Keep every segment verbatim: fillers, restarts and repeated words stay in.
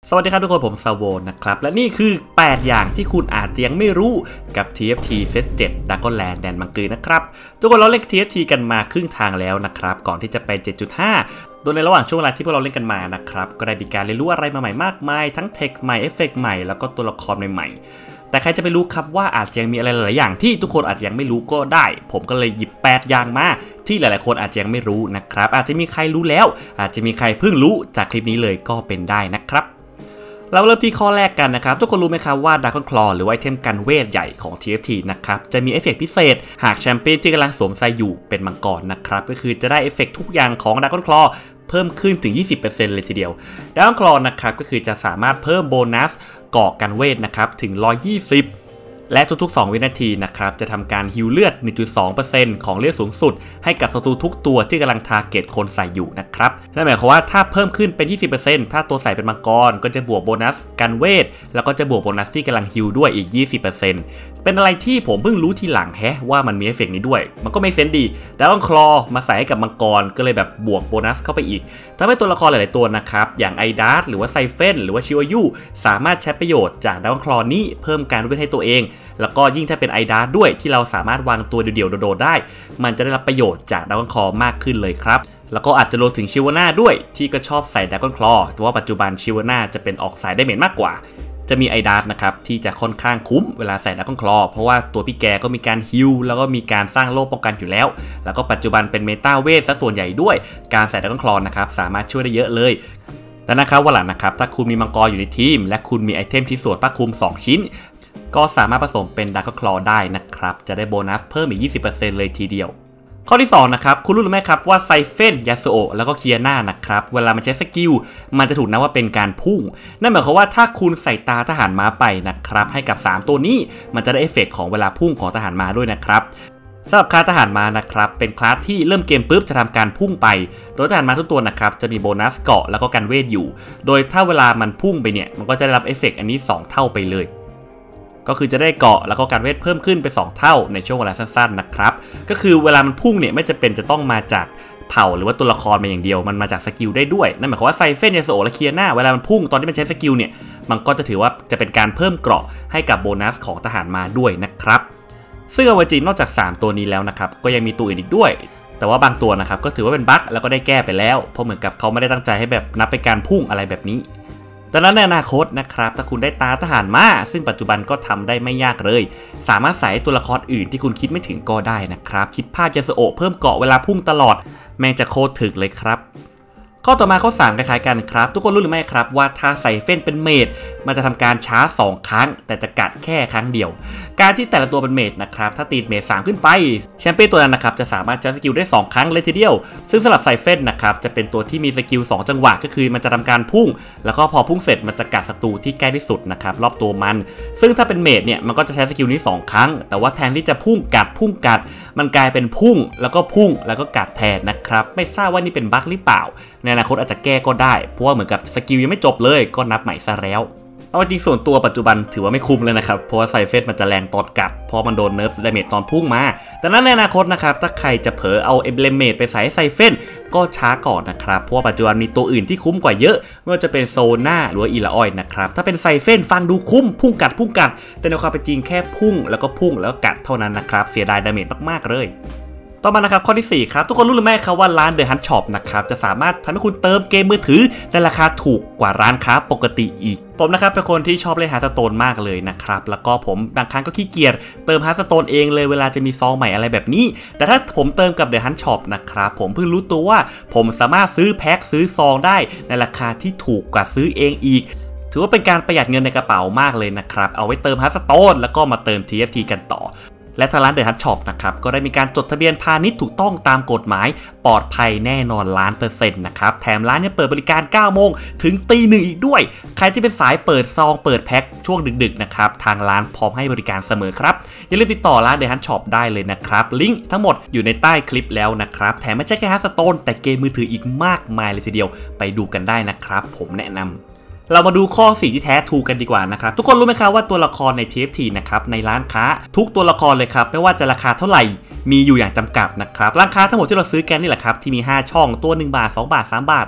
สวัสดีครับทุกคนผมซาโวนะครับและนี่คือแปดอย่างที่คุณอาจจะยังไม่รู้กับ ที เอฟ ที เซต เจ็ด Dragonland แดนมังกรนะครับทุกคนเราเล่น ที เอฟ ที กันมาครึ่งทางแล้วนะครับก่อนที่จะไป เจ็ดจุดห้า โดยในระหว่างช่วงเวลาที่พวกเราเล่นกันมานะครับก็ได้มีการเรียนรู้อะไรมาใหม่มากมายทั้งเทคใหม่เอฟเฟกต์ใหม่แล้วก็ตัวละครใหม่ๆแต่ใครจะไปรู้ครับว่าอาจจะยังมีอะไรหลายอย่างที่ทุกคนอาจจะยังไม่รู้ก็ได้ผมก็เลยหยิบแปดอย่างมาที่หลายๆคนอาจจะยังไม่รู้นะครับอาจจะมีใครรู้แล้วอาจจะมีใครเพิ่งรู้จากคลิปนี้เลยก็เป็นได้นะครับเราเริ่มที่ข้อแรกกันนะครับทุกคนรู้ไหมครับว่า Dragon Claw หรือว่าไอเทมกันเวทใหญ่ของ ที เอฟ ที นะครับจะมีเอฟเฟกต์พิเศษหากแชมเปี้ยนที่กำลังสวมใส่อยู่เป็นมังกรนะครับก็คือจะได้เอฟเฟกต์ทุกอย่างของ Dragon Claw เพิ่มขึ้นถึง ยี่สิบเปอร์เซ็นต์ เลยทีเดียว Dragon Claw นะครับก็คือจะสามารถเพิ่มโบนัสเกราะกันเวทนะครับถึงหนึ่งร้อยยี่สิบและทุกๆสองวินาทีนะครับจะทำการฮีลเลือด หนึ่งจุดสองเปอร์เซ็นต์ ของเลือดสูงสุดให้กับศัตรูทุกตัวที่กำลังทาร์เก็ตคนใส่อยู่นะครับนั่นหมายความว่าถ้าเพิ่มขึ้นเป็น ยี่สิบเปอร์เซ็นต์ ถ้าตัวใส่เป็นมังกรก็จะบวกโบนัสกันเวทแล้วก็จะบวกโบนัสที่กำลังฮีลด้วยอีก ยี่สิบเปอร์เซ็นต์ เป็นอะไรที่ผมเพิ่งรู้ทีหลังแฮะว่ามันมีเอฟเฟกต์นี้ด้วยมันก็ไม่เซนดีแต่ต้องคลอมาใส่ให้กับมังกรก็เลยแบบบวกโบนัสเข้าไปอีกทำให้ตัวละครหลายๆตัวนะครับอย่างไอดาร์หรือว่าไซเฟนหรือว่าชิวายุสามารถใช้ประโยชน์จากดาวคลอนี้เพิ่มการเวทให้ตัวเองแล้วก็ยิ่งถ้าเป็นไอดาร์ด้วยที่เราสามารถวางตัวเดี่ยวๆโดดๆได้มันจะได้รับประโยชน์จากดาวคลอมากขึ้นเลยครับแล้วก็อาจจะรวมถึงชิวาน่าด้วยที่ก็ชอบใส่ดาวคลอแต่ว่าปัจจุบันชิวาน่าจะเป็นออกสายได้เมจมากกว่าจะมีไอดาร์นะครับที่จะค่อนข้างคุ้มเวลาใส่ดราก้อนคลอเพราะว่าตัวพี่แกก็มีการฮิลแล้วก็มีการสร้างโล่ป้องกันอยู่แล้วแล้วก็ปัจจุบันเป็นเมตาเวทซะส่วนใหญ่ด้วยการใส่ดราก้อนคลอนะครับสามารถช่วยได้เยอะเลยแต่นะครับวันหลังนะครับถ้าคุณมีมังกรอยู่ในทีมและคุณมีไอเทมที่สวนผ้าคลุมสองชิ้นก็สามารถผสมเป็นดราก้อนคลอได้นะครับจะได้โบนัสเพิ่มอีก ยี่สิบเปอร์เซ็นต์ เลยทีเดียวข้อที่สองนะครับคุณรู้หรือไม่ครับว่าไซเฟนยาสุโอะแล้วก็เคียน่านะครับเวลามันใช้สกิลมันจะถูกนับว่าเป็นการพุ่งนั่นหมายความว่าถ้าคุณใส่ตาทหารม้าไปนะครับให้กับสามตัวนี้มันจะได้เอฟเฟกต์ของเวลาพุ่งของทหารม้าด้วยนะครับสำหรับคลาสทหารม้านะครับเป็นคลาสที่เริ่มเกมปุ๊บจะทำการพุ่งไปโดยทหารม้าทุกตัวนะครับจะมีโบนัสเกาะแล้วก็การเวทอยู่โดยถ้าเวลามันพุ่งไปเนี่ยมันก็จะได้รับเอฟเฟกต์อันนี้สองเท่าไปเลยก็คือจะได้เกาะแล้วก็การเวทเพิ่มขึ้นไปสองเท่าในช่วงเวลาสั้นๆนะครับก็คือเวลามันพุ่งเนี่ยไม่จำเป็นจะต้องมาจากเผ่าหรือว่าตัวละครมาอย่างเดียวมันมาจากสกิลได้ด้วยนั่นหมายความว่าไซเฟนยาสุโอะและเคียน่าเวลามันพุ่งตอนที่มันใช้สกิลเนี่ยมันก็จะถือว่าจะเป็นการเพิ่มเกราะให้กับโบนัสของทหารมาด้วยนะครับซึ่งเอาจริงนอกจากสามตัวนี้แล้วนะครับก็ยังมีตัวอื่นอีกด้วยแต่ว่าบางตัวนะครับก็ถือว่าเป็นบั๊กแล้วก็ได้แก้ไปแล้วเพราะเหมือนกับเขาไม่ได้ตั้งใจให้แบบนับเป็นการพุ่งอะไรแบบนี้ดังนั้นในอนาคตนะครับถ้าคุณได้ตาทหารม้าซึ่งปัจจุบันก็ทำได้ไม่ยากเลยสามารถใส่ตัวละครอื่นที่คุณคิดไม่ถึงก็ได้นะครับคิดภาพยาสุโอะเพิ่มเกาะเวลาพุ่งตลอดแม่งจะโคตรถึกเลยครับข้อต่อมาข้อสามคล้ายๆกันครับทุกคนรู้หรือไม่ครับว่าถ้าใส่เฟ้นเป็นเมจมันจะทำการชาร์จสองครั้งแต่จะกัดแค่ครั้งเดียวการที่แต่ละตัวเป็นเมจนะครับถ้าตีเมจสามขึ้นไปแชมเปี้ยนตัวนั้นนะครับจะสามารถใช้สกิลได้สองครั้งเลยทีเดียวซึ่งสำหรับใส่เฟ้นนะครับจะเป็นตัวที่มีสกิลสองจังหวะก็คือมันจะทำการพุ่งแล้วก็พอพุ่งเสร็จมันจะกัดศัตรูที่ใกล้ที่สุดนะครับรอบตัวมันซึ่งถ้าเป็นเมจเนี่ยมันก็จะใช้สกิลนี้สองครั้งแต่ว่าแทนที่จะพุ่งกัดพุ่งกัดมันกลายเป็นพุ่งแล้วก็พุ่งแล้วก็กัดแทนนะครับไม่ทราบว่านี่เป็นบั๊กหรือเปล่าในอนาคตอาจจะแก้ก็ได้เพราะว่าเหมือนกับสกิลยังไม่จบเลยก็นับใหม่ซะแล้วเอาจริงส่วนตัวปัจจุบันถือว่าไม่คุ้มเลยนะครับเพราะว่าไซเฟสมันจะแรงตอนกัดเพราะมันโดนเนิร์ฟดาเมจตอนพุ่งมาแต่นั้นในอนาคตนะครับถ้าใครจะเผลอเอาเอเบลเมจไปใส่ไซเฟสก็ช้าก่อนนะครับเพราะว่าปัจจุบันมีตัวอื่นที่คุ้มกว่าเยอะไม่ว่าจะเป็นโซน่าหรือว่าอีลาออยนะครับถ้าเป็นไซเฟสฟังดูคุ้มพุ่งกัดพุ่งกัดแต่ในความเป็นจริงแค่พุ่งแล้วก็พุ่งแล้วกัดเท่านั้นนะครับเสียดายดาเมจมากๆเลยต่อมานะครับข้อที่สี่ครับทุกคนรู้หรือไม่ครับว่าร้าน The Hunt Shop นะครับจะสามารถทำให้คุณเติมเกมมือถือในราคาถูกกว่าร้านค้าปกติอีกผมนะครับเป็นคนที่ชอบเล่นฮาร์ดสโตนมากเลยนะครับแล้วก็ผมบางครั้งก็ขี้เกียจเติมฮาร์ดสโตนเองเลยเวลาจะมีซองใหม่อะไรแบบนี้แต่ถ้าผมเติมกับ The Hunt Shop นะครับผมเพิ่งรู้ตัวว่าผมสามารถซื้อแพ็คซื้อซองได้ในราคาที่ถูกกว่าซื้อเองอีกถือว่าเป็นการประหยัดเงินในกระเป๋ามากเลยนะครับเอาไว้เติมฮาร์ดสโตนแล้วก็มาเติม ที เอฟ ที กันต่อและทางร้าน The Hunt Shop นะครับก็ได้มีการจดทะเบียนพาณิชย์ถูกต้องตามกฎหมายปลอดภัยแน่นอนล้านเปอร์เซ็นต์นะครับแถมร้านเนี่ยเปิดบริการเก้าโมงถึงตีหนึ่งอีกด้วยใครที่เป็นสายเปิดซองเปิดแพ็คช่วงดึกๆนะครับทางร้านพร้อมให้บริการเสมอครับอย่าลืมติดต่อร้าน The Hunt Shop ได้เลยนะครับลิงก์ทั้งหมดอยู่ในใต้คลิปแล้วนะครับแถมไม่ใช่แค่ Hearthstone แต่เกมมือถืออีกมากมายเลยทีเดียวไปดูกันได้นะครับผมแนะนำเรามาดูข้อสี่ที่แท้ถูกกันดีกว่านะครับทุกคนรู้ไหมครับว่าตัวละครใน ที เอฟ ที นะครับในร้านค้าทุกตัวละครเลยครับไม่ว่าจะราคาเท่าไหร่มีอยู่อย่างจำกัดนะครับร้านค้าทั้งหมดที่เราซื้อกันนี่แหละครับที่มีห้าช่องตัวหนึ่งบาทสองบาทสามบาท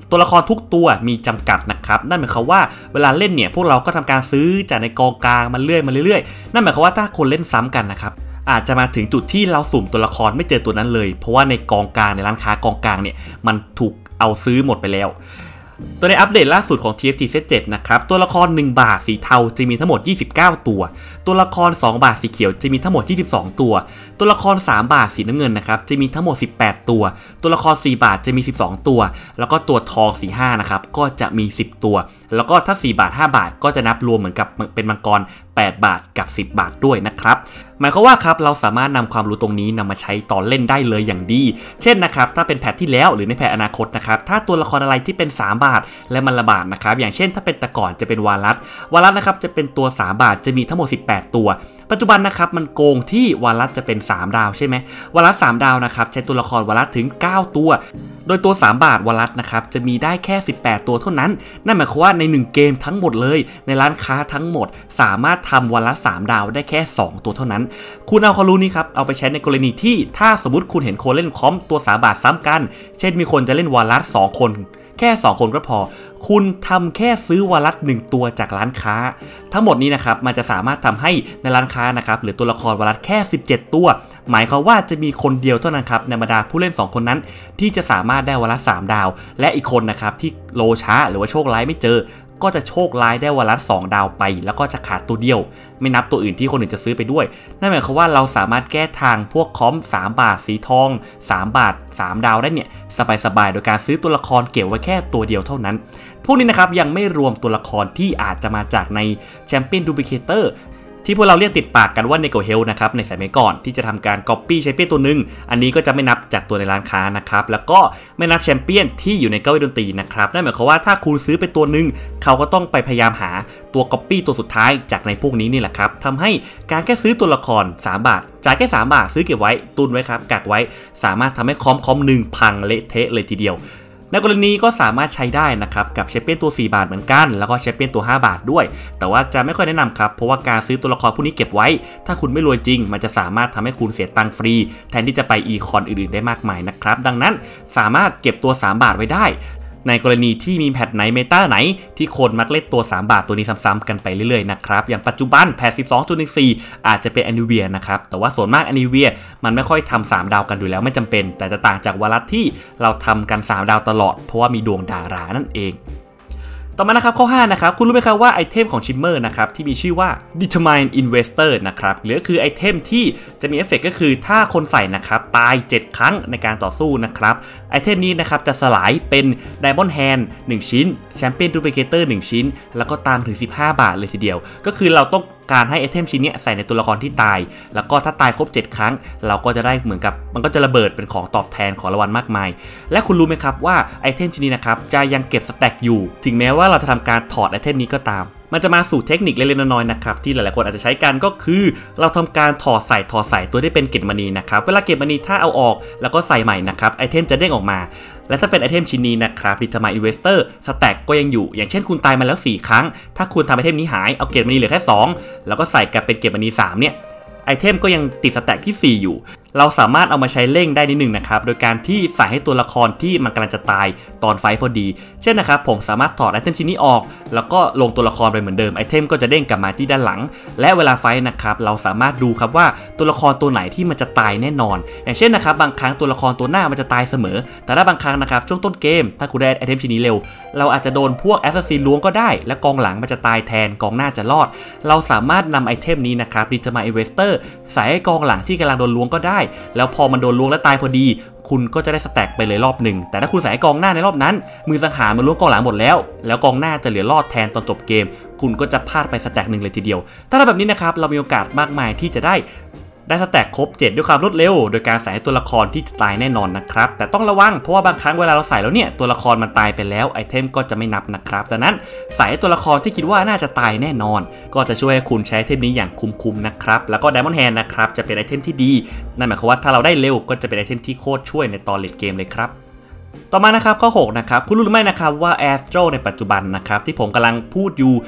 ตัวละครทุกตัวมีจำกัดนะครับนั่นหมายความว่าเวลาเล่นเนี่ยพวกเราก็ทำการซื้อจากในกองกลางมาเรื่อยมาเรื่อยๆนั่นหมายความว่าถ้าคนเล่นซ้ำกันนะครับอาจจะมาถึงจุดที่เราสุ่มตัวละครไม่เจอตัวนั้นเลยเพราะว่าในกองกลางในร้านค้ากองกลางเนี่ยมันถูกเอาซื้อหมดไปแล้วตัวในอัปเดตล่าสุดของ ที เอฟ ที เซต เจ็ดนะครับตัวละครหนึ่งบาทสีเทาจะมีทั้งหมดยี่สิบเก้าตัวตัวละครสองบาทสีเขียวจะมีทั้งหมดยี่สิบสองตัวตัวละครสามบาทสีน้ำเงินนะครับจะมีทั้งหมดสิบแปดตัวตัวละครสี่บาทจะมีสิบสองตัวแล้วก็ตัวทองสีห้านะครับก็จะมีสิบตัวแล้วก็ถ้าสี่บาทห้าบาทก็จะนับรวมเหมือนกับเป็นมังกรแปดบาทกับสิบบาทด้วยนะครับหมายความว่าครับเราสามารถนำความรู้ตรงนี้นำมาใช้ตอนเล่นได้เลยอย่างดีเช่นนะครับถ้าเป็นแพทที่แล้วหรือในแพทอนาคตนะครับถ้าตัวละครอะไรที่เป็นสามบาทและมันระบาดนะครับอย่างเช่นถ้าเป็นแต่ก่อนจะเป็นวาลัสวาลัสนะครับจะเป็นตัวสามบาทจะมีทั้งหมดสิบแปดตัวปัจจุบันนะครับมันโกงที่วาลัสจะเป็นสามดาวใช่ไหมวาลัสสามดาวนะครับใช้ตัวละครวาลัสถึงเก้าตัวโดยตัวสามบาทวาลัสนะครับจะมีได้แค่สิบแปดตัวเท่านั้นนั่นหมายความว่าในหนึ่งเกมทั้งหมดเลยในร้านค้าทั้งหมดสามารถทำวาลัสสามดาวได้แค่สองตัวเท่านั้นคุณเอาความรู้นี้ครับเอาไปใช้ในกรณีที่ถ้าสมมติคุณเห็นคนเล่นคอมตัวสามบาทซ้ำกันเช่นมีคนจะเล่นวาลัสสองคนแค่สองคนก็พอคุณทำแค่ซื้อวาลัสหนึ่งตัวจากร้านค้าทั้งหมดนี้นะครับมันจะสามารถทำให้ในร้านค้านะครับหรือตัวละครวาลัสแค่สิบเจ็ดตัวหมายความว่าจะมีคนเดียวเท่านั้นครับในบรรดาผู้เล่นสองคนนั้นที่จะสามารถได้วาลัสสามดาวและอีกคนนะครับที่โลช้าหรือว่าโชคร้ายไม่เจอก็จะโชคร้ายได้วาลัสสองดาวไปแล้วก็จะขาดตัวเดียวไม่นับตัวอื่นที่คนอื่นจะซื้อไปด้วยนั่นหมายความว่าเราสามารถแก้ทางพวกคอมสามบาทสีทองสามบาทสามดาวได้เนี่ยสบายๆโดยการซื้อตัวละครเก็บไว้แค่ตัวเดียวเท่านั้นพวกนี้นะครับยังไม่รวมตัวละครที่อาจจะมาจากในแชมเปี้ยนดูพิเคเตอร์ที่พวกเราเรียกติดปากกันว่าเนโกเฮลนะครับในสมัยก่อนที่จะทำการก๊อปปี้แชมเปี้ยนตัวหนึ่งอันนี้ก็จะไม่นับจากตัวในร้านค้านะครับแล้วก็ไม่นับแชมเปี้ยนที่อยู่ในเก้าอี้ดนตรีนะครับนั่นหมายความว่าถ้าคุณซื้อไปตัวหนึ่งเขาก็ต้องไปพยายามหาตัวก๊อปปี้ตัวสุดท้ายจากในพวกนี้นี่แหละครับทำให้การแค่ซื้อตัวละครสามบาทจ่ายแค่สามบาทซื้อเก็บไว้ตุนไว้ครับกักไว้สามารถทำให้คอมคอมหนึ่งพังเละเทะเลยทีเดียวในกรณีก็สามารถใช้ได้นะครับกับแชมเปี้ยนตัวสี่บาทเหมือนกันแล้วก็แชมเปี้ยนตัวห้าบาทด้วยแต่ว่าจะไม่ค่อยแนะนำครับเพราะว่าการซื้อตัวละครพวกนี้เก็บไว้ถ้าคุณไม่รวยจริงมันจะสามารถทำให้คุณเสียตังค์ฟรีแทนที่จะไปอีคอนอื่นๆได้มากมายนะครับดังนั้นสามารถเก็บตัวสามบาทไว้ได้ในกรณีที่มีแพทไหนเมตาไหนที่คนมักเล่นตัวสามบาทตัวนี้ซ้ำๆกันไปเรื่อยๆนะครับอย่างปัจจุบันแพท สิบสองจุดหนึ่งสี่ อาจจะเป็นแอนิเวียนะครับแต่ว่าส่วนมากแอนิเวียมันไม่ค่อยทำสามดาวกันอยู่แล้วไม่จำเป็นแต่จะต่างจากวาลัสที่เราทำกันสามดาวตลอดเพราะว่ามีดวงดารานั่นเองต่อมานะครับข้อห้านะครับคุณรู้ไหมครับว่าไอเทมของชิมเมอร์นะครับที่มีชื่อว่า Determine Investor นะครับหรือคือไอเทมที่จะมีเอฟเฟกต์ก็คือถ้าคนใส่นะครับตายเจ็ดครั้งในการต่อสู้นะครับไอเทมนี้นะครับจะสลายเป็น Diamond Hand หนึ่งชิ้น Champion Duplicator หนึ่งชิ้นแล้วก็ตามถึงสิบห้าบาทเลยทีเดียวก็คือเราต้องการให้ไอเทมชิ้นนี้ใส่ในตัวละครที่ตายแล้วก็ถ้าตายครบเจ็ดครั้งเราก็จะได้เหมือนกับมันก็จะระเบิดเป็นของตอบแทนของรางวัลมากมายและคุณรู้ไหมครับว่าไอเทมชิ้นนี้นะครับจะยังเก็บสแต็กอยู่ถึงแม้ว่าเราจะทำการถอดไอเทมนี้ก็ตามมันจะมาสู่เทคนิคเล็กๆน้อยๆนะครับที่หลายๆคนอาจจะใช้กันก็คือเราทำการถอดใส่ถอดใส่ตัวที่เป็นเกล็ดมณีนะครับเวลาเกล็ดมณีถ้าเอาออกแล้วก็ใส่ใหม่นะครับไอเทมจะเด้งออกมาและถ้าเป็นไอเทมชิ้นนี้นะครับ Determine Investor สแต็กก็ยังอยู่อย่างเช่นคุณตายมาแล้วสี่ครั้งถ้าคุณทำไอเทมนี้หายเอาเกล็ดมณีเหลือแค่สองแล้วก็ใส่กลับเป็นเกล็ดมณีสามเนี่ยไอเทมก็ยังติดสแต็กที่สี่อยู่เราสามารถเอามาใช้เร่งได้นิดหนึ่งนะครับโดยการที่ใส่ให้ตัวละครที่มันกำลังจะตายตอนไฟพอดีเช่นนะครับผมสามารถถอดไอเทมชิ้นนี้ออกแล้วก็ลงตัวละครไปเหมือนเดิมไอเทมก็จะเด้งกลับมาที่ด้านหลังและเวลาไฟนะครับเราสามารถดูครับว่าตัวละครตัวไหนที่มันจะตายแน่นอนอย่างเช่นนะครับบางครั้งตัวละครตัวหน้ามันจะตายเสมอแต่ถ้าบางครั้งนะครับช่วงต้นเกมถ้าคุณได้ไอเทมชิ้นนี้เร็วเราอาจจะโดนพวกแอสซัสซินล้วงก็ได้และกองหลังมันจะตายแทนกองหน้าจะรอดเราสามารถนำไอเทมนี้นะครับที่จะมา Investor ใส่ให้กองหลังที่กำลังโดนล้วงก็ได้แล้วพอมันโดนล้วงและตายพอดีคุณก็จะได้สแต็กไปเลยรอบหนึ่งแต่ถ้าคุณใส่กองหน้าในรอบนั้นมือสังหารมันล้วงกองหลังหมดแล้วแล้วกองหน้าจะเหลือรอดแทนตอนจบเกมคุณก็จะพลาดไปสแต็กหนึ่งเลยทีเดียวถ้าทำแบบนี้นะครับเรามีโอกาสมากมายที่จะได้ได้สแต็กครบเจ็ดด้วยความรวดเร็วโดยการใส่ตัวละครที่จะตายแน่นอนนะครับแต่ต้องระวังเพราะว่าบางครั้งเวลาเราใส่แล้วเนี่ยตัวละครมันตายไปแล้วไอเทมก็จะไม่นับนะครับดังนั้นใส่ตัวละครที่คิดว่าน่าจะตายแน่นอนก็จะช่วยให้คุณใช้ไอเทมนี้อย่างคุ้มๆนะครับแล้วก็ Diamond Hand นะครับจะเป็นไอเทมที่ดีนั่นหมายความว่าถ้าเราได้เร็วก็จะเป็นไอเทมที่โคตรช่วยในตอนเลดเกมเลยครับต่อมานะครับข้อหกนะครับคุณรู้หรือไม่นะครับว่า Astro ในปัจจุบันนะครับที่ผมกำลังพูดอยู่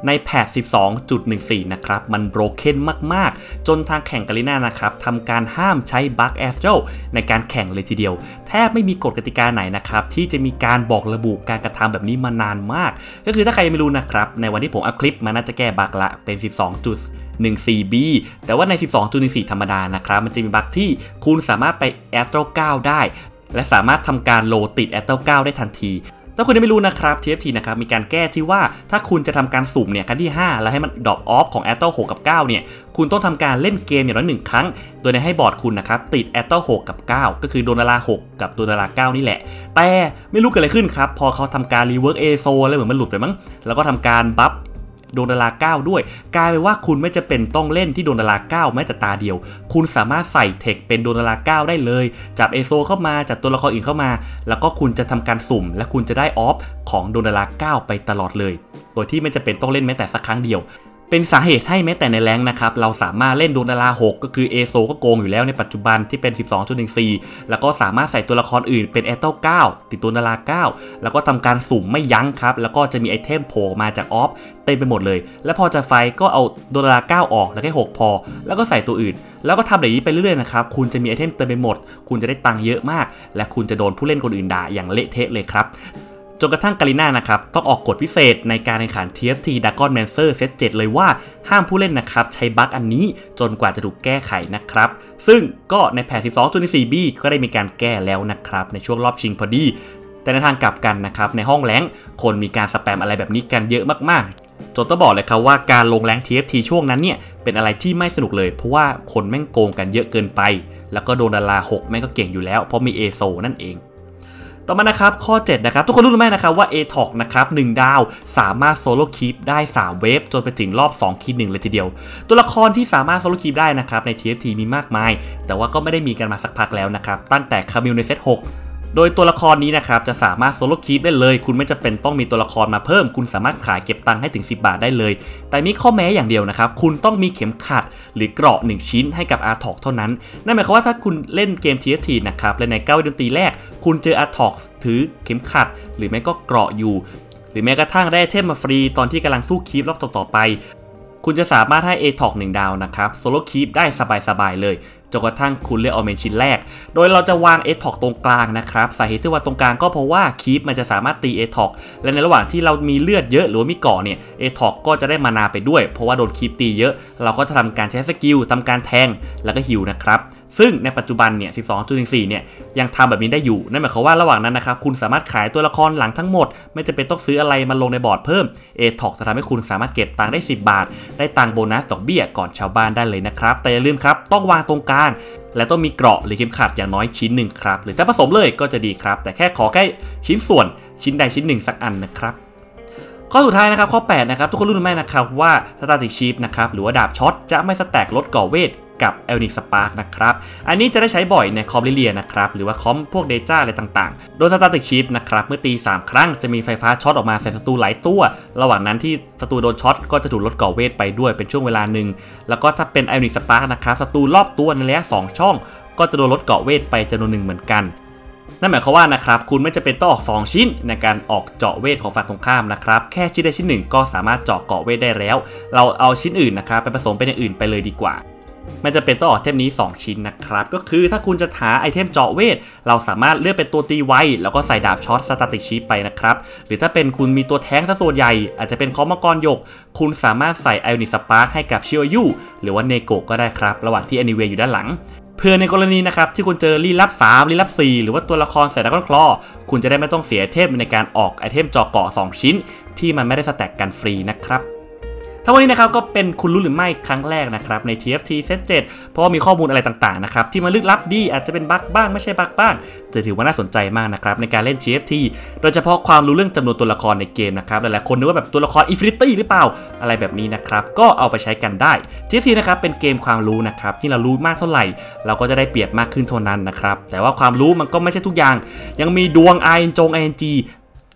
ในแพท สิบสองจุดหนึ่งสี่ นะครับมันโบรเคนมากๆจนทางแข่งกาลิน่านะครับทำการห้ามใช้บัคแอสโตรในการแข่งเลยทีเดียวแทบไม่มีกฎกติกาไหนนะครับที่จะมีการบอกระบุการกระทำแบบนี้มานานมากก็คือถ้าใครไม่รู้นะครับในวันที่ผมอัพคลิปมันน่าจะแก้บัคละเป็น สิบสองจุดหนึ่งสี่ บี แต่ว่าใน สิบสองจุดหนึ่งสี่ ธรรมดานะครับมันจะมีบัคที่คุณสามารถไปแอสโตรเก้าได้และสามารถทำการโหลดติดแอสโตรเก้าได้ทันทีถ้าคุณยังไม่รู้นะครับ ที เอฟ ที นะครับมีการแก้ที่ว่าถ้าคุณจะทำการสุ่มเนี่ยครั้งที่ห้าแล้วให้มันดรอปออฟของแอตเติลหกกับเก้าเนี่ยคุณต้องทำการเล่นเกมอย่างน้อยหนึ่งครั้งโดยในให้บอร์ดคุณนะครับติดแอตเติลหกกับเก้าก็คือโดนาราหกกับโดนาราเก้านี่แหละแต่ไม่รู้เกิดอะไรขึ้นครับพอเขาทำการรีเวิร์กเอโซอะไรเหมือนมันหลุดไปมั้งแล้วก็ทำการบัฟโดนดาราเก้าด้วยกลายเป็นว่าคุณไม่จะเป็นต้องเล่นที่โดนดาราเก้าแม้แต่ตาเดียวคุณสามารถใส่เทคเป็นโดนดาราเก้าได้เลยจับเอโซเข้ามาจับตัวละครอื่นเข้ามาแล้วก็คุณจะทำการสุ่มและคุณจะได้ออฟของโดนดาราเก้าไปตลอดเลยโดยที่ไม่จะเป็นต้องเล่นแม้แต่สักครั้งเดียวเป็นสาเหตุให้แม้แต่ในแรงนะครับเราสามารถเล่นโดนดาราหกก็คือเอโซก็โกงอยู่แล้วในปัจจุบันที่เป็น สิบสองจุดหนึ่งสี่ แล้วก็สามารถใส่ตัวละครอื่นเป็นแอตเติลเก้าติดตัวดาราเก้าแล้วก็ทำการสุ่มไม่ยั้งครับแล้วก็จะมีไอเทมโผล่มาจากออฟเต็มไปหมดเลยแล้วพอจะไฟก็เอาโดนดาราเก้าออกแล้วแค่หกพอแล้วก็ใส่ตัวอื่นแล้วก็ทำแบบนี้ไปเรื่อยๆนะครับคุณจะมีไอเทมเต็มไปหมดคุณจะได้ตังค์เยอะมากและคุณจะโดนผู้เล่นคนอื่นด่าอย่างเละเทะเลยครับจนกระทั่งกาลิน่านะครับต้องออกกฎพิเศษในการแข่งขัน ที เอฟ ที Dragonmancer เซตเจ็ดเลยว่าห้ามผู้เล่นนะครับใช้บั๊กอันนี้จนกว่าจะถูกแก้ไขนะครับซึ่งก็ในแพท สิบสองจุดสี่ บี ก็ได้มีการแก้แล้วนะครับในช่วงรอบชิงพอดีแต่ในทางกลับกันนะครับในห้องแรงคนมีการสแปมอะไรแบบนี้กันเยอะมากๆจนต้องบอกเลยครับว่าการลงแรง ที เอฟ ที ช่วงนั้นเนี่ยเป็นอะไรที่ไม่สนุกเลยเพราะว่าคนแม่งโกงกันเยอะเกินไปแล้วก็โดนดาราหกแม่งก็เก่งอยู่แล้วเพราะมีเอโซนั่นเองต่อมานะครับข้อเจ็ดนะครับทุกคนรู้หรือไม่นะครับว่า เอ ที โอ ซี นะครับหนึ่งดาวสามารถโซโล่คีปได้สามเวฟจนไปถึงรอบ สองคีปหนึ่ง เลยทีเดียวตัวละครที่สามารถโซโล่คีปได้นะครับใน ที เอฟ ที มีมากมายแต่ว่าก็ไม่ได้มีกันมาสักพักแล้วนะครับตั้งแต่คามิลในเซตหกโดยตัวละครนี้นะครับจะสามารถโซโล่คีปได้เลยคุณไม่จำเป็นต้องมีตัวละครมาเพิ่มคุณสามารถขายเก็บตังค์ให้ถึงสิบบาทได้เลยแต่มีข้อแม้อย่างเดียวนะครับคุณต้องมีเข็มขัดหรือเกราะหนึ่งชิ้นให้กับ อาร์ ที โอ ซี เท่านั้นนั่นหมายความว่าถ้าคุณเล่นเกม ที เอฟ ที นะครับและในเก้าดนตรีแรกคุณเจอ อาร์ ที โอ ซี ถือเข็มขัดหรือไม่ก็เกราะอยู่หรือแม้กระทั่งได้ไอเทมมาฟรีตอนที่กำลังสู้คีปรอบต่อๆไปคุณจะสามารถให้ เอ ที โอ ซี หนึ่งดาวนะครับโซโล่คีปได้สบายๆเลยจนกระทั่งคุณเลือกเอาเมนชิ้นแรกโดยเราจะวาง เอ ที โอ ซี ตรงกลางนะครับสาเหตุที่ว่าตรงกลางก็เพราะว่าคีปมันจะสามารถตี เอ ที โอ ซี และในระหว่างที่เรามีเลือดเยอะหรือว่ามีเกาะเนี่ย เอ ที โอ ซี ก็จะได้มานาไปด้วยเพราะว่าโดนคีปตีเยอะเราก็จะทำการใช้สกิลทำการแทงแล้วก็ฮิวนะครับซึ่งในปัจจุบันเนี่ย สิบสองจุดหนึ่งสี่ เนี่ยยังทำแบบนี้ได้อยู่นั่นหมายความว่าระหว่างนั้นนะครับคุณสามารถขายตัวละครหลังทั้งหมดไม่จำเป็นต้องซื้ออะไรมาลงในบอร์ดเพิ่ม เอ ที โอ ซี จะทำให้คุณสามารถเก็บตังค์ได้สิบบาทได้ตังค์โบนัสดอกเบี้ยก่อนชาวบ้านได้เลยนะครับแต่อย่าลืมครับต้องวางตรงกลางและต้องมีเกราะหรือเข็มขัดอย่างน้อยชิ้นหนึ่งครับหรือถ้าผสมเลยก็จะดีครับแต่แค่ขอแค่ชิ้นส่วนชิ้นใดชิ้นหนึ่งสักอันนะครับข้อสุดท้ายนะครับข้อแปดนะครับทุกคนรู้หรือไม่นะครับว่าสตาติกชีฟนะครับหรือว่าดาบช็อตจะไม่สแต็กลดก่อเวทกับเอลนิกสปาร์กนะครับอันนี้จะได้ใช้บ่อยในคอมลิเลียนะครับหรือว่าคอมพวกเดจ้าอะไรต่างๆโดยสตาติกชีฟนะครับเมื่อตีสามครั้งจะมีไฟฟ้าช็อตออกมาใส่ศัตรูหลายตัวระหว่างนั้นที่ศัตรูโดนช็อตก็จะถูกลดก่อเวทไปด้วยเป็นช่วงเวลาหนึ่งแล้วก็ถ้าเป็นเอลนิกสปาร์กนะครับศัตรูรอบตัวในระยะสองช่องก็จะโดนลดเกาะเวทไปจำนวนหนึ่งเหมือนกันนั่นหมายความว่านะครับคุณไม่จะเป็นต้องออกสองชิ้นในการออกเจาะเวทของฝั่งตรงข้ามนะครับแค่ชิ้นใดชิ้นหนึ่งก็สามารถเจาะเกาะเวทได้แล้วเราเอาชิ้นอื่นนะครับไปผสมเป็นอย่างอื่นไปเลยดีกว่าไม่จะเป็นต้องออกเทมนี้สองชิ้นนะครับก็คือถ้าคุณจะหาไอเทมเจาะเวทเราสามารถเลือกเป็นตัวตีไวแล้วก็ใส่ดาบช็อตสตาติกชีฟไปนะครับหรือถ้าเป็นคุณมีตัวแท้งซะส่วนใหญ่อาจจะเป็นคอมมังกรหยกคุณสามารถใส่ไอออนิกสปาร์คให้กับชิโอยุหรือว่าเนโกะก็ได้ครับระหว่างที่แอนิเวย์อยู่ด้านหลังเพื่อในกรณีนะครับที่คุณเจอลี้ลับสามลี้ลับสี่หรือว่าตัวละครใส่ดราก้อนคลอคุณจะได้ไม่ต้องเสียไอเทมในการออกไอเทมเจาะเกาะสองชิ้นที่มันไม่ได้สแต็กกันฟรีนะครับทั้งวันนี้นะครับก็เป็นคุณรู้หรือไม่ครั้งแรกนะครับใน ที เอฟ ที เซตเจ็ดเพราะว่ามีข้อมูลอะไรต่างๆนะครับที่มันลึกลับดีอาจจะเป็นบั๊กบ้างไม่ใช่บั๊กบ้างแต่ถือว่าน่าสนใจมากนะครับในการเล่น ที เอฟ ที โดยเฉพาะความรู้เรื่องจำนวนตัวละครในเกมนะครับหลายๆคนนึกว่าแบบตัวละคร Infinity หรือเปล่าอะไรแบบนี้นะครับก็เอาไปใช้กันได้ ที เอฟ ที นะครับเป็นเกมความรู้นะครับที่เรารู้มากเท่าไหร่เราก็จะได้เปรียบมากขึ้นเท่านั้นนะครับแต่ว่าความรู้มันก็ไม่ใช่ทุกอย่างยังมีดวง ไอ เอ็น จง ไอ เอ็น จี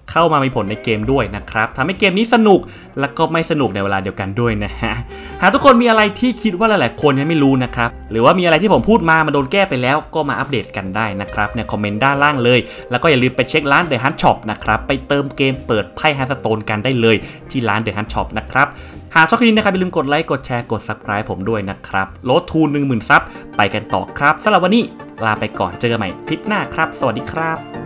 เข้ามามีผลในเกมด้วยนะครับทำให้เกมนี้สนุกแล้วก็ไม่สนุกในเวลาเดียวกันด้วยนะฮะหากทุกคนมีอะไรที่คิดว่าหลายๆคนยังไม่รู้นะครับหรือว่ามีอะไรที่ผมพูดมามาโดนแก้ไปแล้วก็มาอัปเดตกันได้นะครับในคอมเมนต์ด้านล่างเลยแล้วก็อย่าลืมไปเช็คร้าน The Hunt Shop นะครับไปเติมเกมเปิดไพ่ Hearthstone กันได้เลยที่ร้าน The Hunt Shop นะครับหากชอบคลิปนี้นะครับอย่าลืมกดไลค์กดแชร์กด Subscribe ผมด้วยนะครับโลดทูน หนึ่งหมื่น ซับไปกันต่อครับสำหรับวันนี้ลาไปก่อนเจอกันใหม่คลิปหน้าครับสวัสดีครับ